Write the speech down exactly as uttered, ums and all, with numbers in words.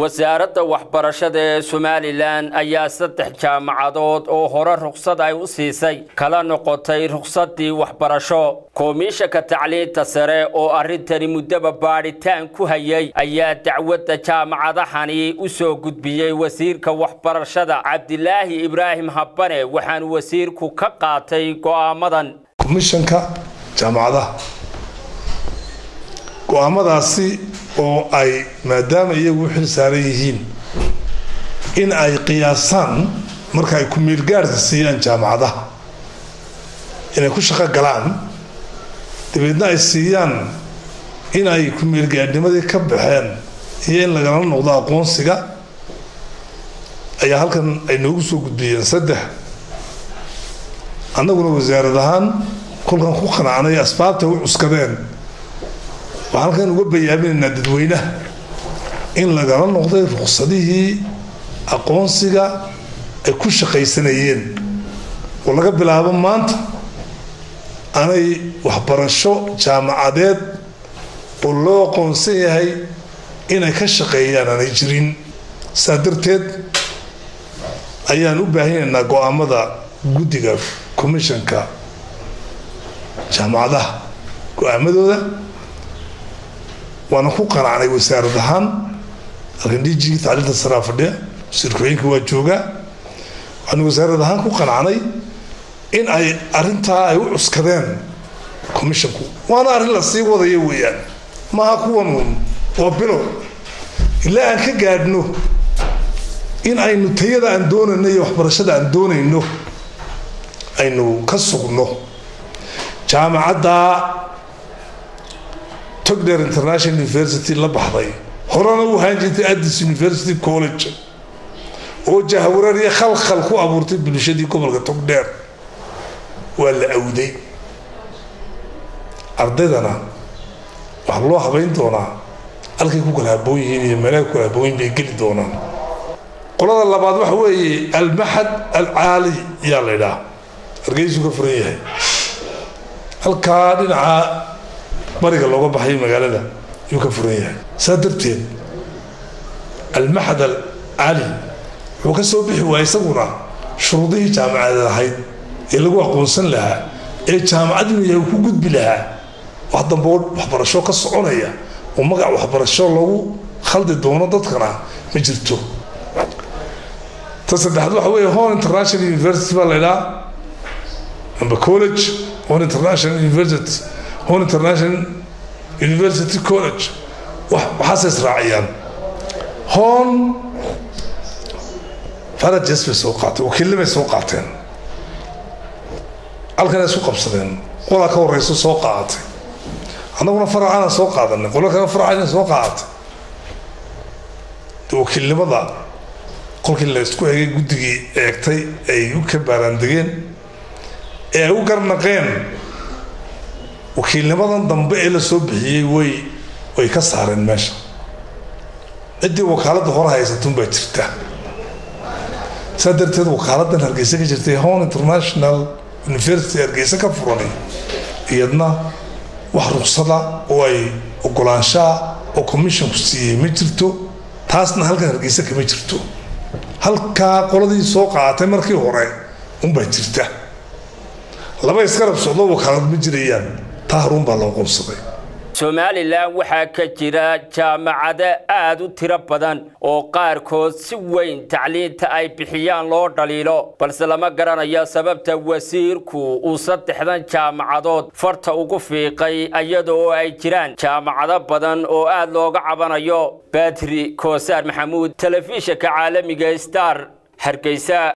wasaaradda waxbarashada ee Somaliland ayaa saddex jaamacadood oo hore ruqsad ay u siisay kala noqotay ruqsadii waxbarasho. Komishanka tacliinta sare oo arintani muddo baaritaan ku hayay ayaa dacwadda jaamacadahani u soo gudbiyay wasiirka waxbarashada Cabdilaahi Ibraahim Habane waxaan wasiirku ka qaatay go'aamadan. Komishanka jaamacadaha go'aamadaasi oo ay maadaama iyagu xil saaran yihiin in ay qiyaasaan marka ay ku meel gaarka siiyaan jaamacadaha inay ku shaqo galaan dibadna ay siiyaan in ay ku meel gaarnimadii ka baxeen iyo in lagala noqdo aqoonsiga ayaa halkan ay noogu soo gudbiyeen saddex annaguna wasaarad ahaan kulkan ku qanacnay asbaabta u cuskadeen waxaan kan uga bayaaminaynaa dadweynaha in lagala noqday ruqsadihii aqoonsiga ay ku shaqaysanayeen oo laga bilaabo maanta anay waxbarasho jaamacadeed oo loo aqoonsan yahay inay ka shaqeeyaan aanay jirin saa darteed ayaan u baahinaynaa go'aamada guddiga komishanka jaamacadaha go'aamadooda وانا ku qanacnay wasaarad ahaan arrindiiji tacliinta sare fadhiya sirkooyinka waa jooga waxaan wasaarad ahaan ku qanacnay in ay arinta ay u cuskadeen komishanku waana arrin la sii wadayo weeyaan ma kuwan oo bilo ilaa aan ka gaadhno in aynu tayada aan doonayno iyo waxbarashada aan doonayno aynu ka sugno jaamacadda Togdheer International University la baxday horana uu hanjintay Addis University College oo jahwareer iyo khalkhal ku abuurtay bulshadii gobolka Togdheer waa la awday ardaydana wax loo habeyn doonaa halkii ku kala habooyin iyo meelaha ku kala habooyin bay geli doonaan qolada labaad waxa weeye al-mahad al-aali yaa la yiraahdaa argaysu ka furan yahay halka dhinaca bariga looga baxay magaalada uu ka furan yahay sadarteed al-mahad al-ali wuxuu ka soo bixi waayay isaguna shuruudihii jaamacadda ahayd ee lagu aqoonsan lahaa ee jaamacaddu yahay ku gudbi lahaa wax dambe waxbarasho ka soconaya oo magac waxbarasho lagu khaldi doono dadkana ma jirto tasaddexaad waxa weeye Horn International University baa la yiraahdaa amba college Horn International University Horn International University College وحاسس راعيان هون فرد جسم سوقات وكلمة سوقاتين الكنا سوق بصدين قولا كور رئيس سوقات أنا قلنا فرع أنا سوقات أنا قولا كنا فرع أنا سوقات وكلمة ذا كل كل سكوا هي جدي أكتي أيو كبارندين أيو كرنقين وكلمة ضمبة إلى صبحي وي ويكسر المشي أدي وكالة هورا هي ستون بيترتا صدرت وكالة هرجيسة كجرتي هون انترناشنال يونيفرسيتي هرجيسة كفروني يدنا وحرق صدا وي وقلانشا وكوميشن كسي مجرتو تاسنا هلك هرجيسة كمجرتو هلك قلدي سوق عتمركي هورا أم بيترتا لما يسكر بصدق وكالة مجريان تهرون بالقصة. Somaliland waxaa ka jira jaamacado aad u tiro badan oo qaarkood si weyn tacliinta ay bixiyaan loo dhaliilo balse lama garanayo sababta wasiirku uu saddexdan jaamacadood farta ugu fiiqay iyadoo ay jiraan jaamacado badan oo aad looga cabanayo Badri Koosar Maxamuud telefishinka caalamiga Star Hargeysa.